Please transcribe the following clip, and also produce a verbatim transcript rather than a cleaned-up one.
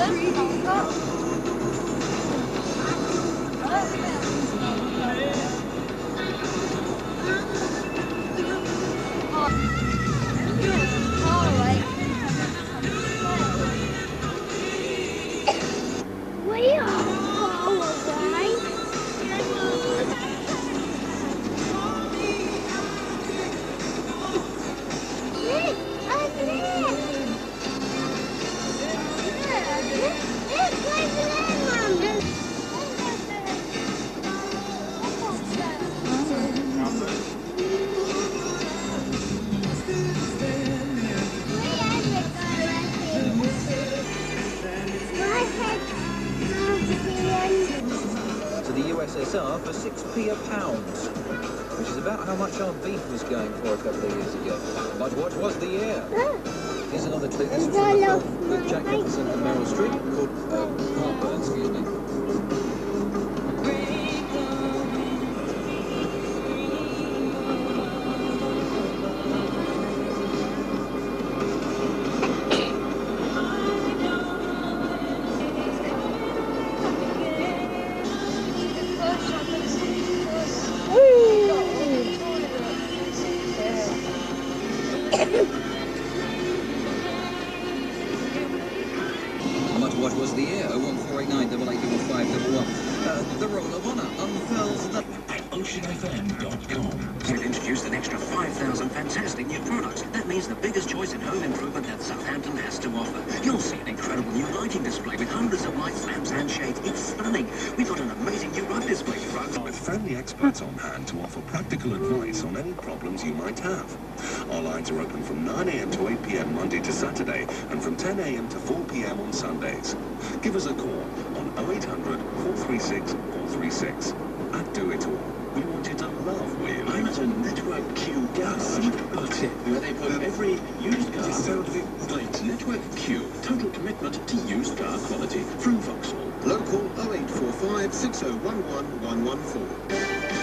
For six p a pound, which is about how much our beef was going for a couple of years ago. But what was the year? Here's another clip. This is from a film with Jack Nicholson and Meryl Streep called uh, Heartburn, excuse me. But what was the year? oh one four eight nine, eight eight double five double one. Uh, the Roll of Honour unfurls the... At ocean f m dot com. We've introduced an extra five thousand fantastic new products. That means the biggest choice in home improvement that Southampton has to offer. You'll see an incredible new lighting display with hundreds of lights, lamps and shades. It's stunning. We've got an amazing new rug display with rugs. With friendly experts on hand to offer practical advice on any problems you might have. Our lines are open from nine a m to eight p m Monday to Saturday and from ten a m to four p m on Sundays. Give us a call on oh eight hundred, four three six, four three six. I'd do it all. We want you to love wheeling. I'm at a Network Q garage. That's it. Where they put every used car. It's Network Q. Total commitment to used car quality. From Vauxhall. Local oh eight four five, six oh one one, one one four.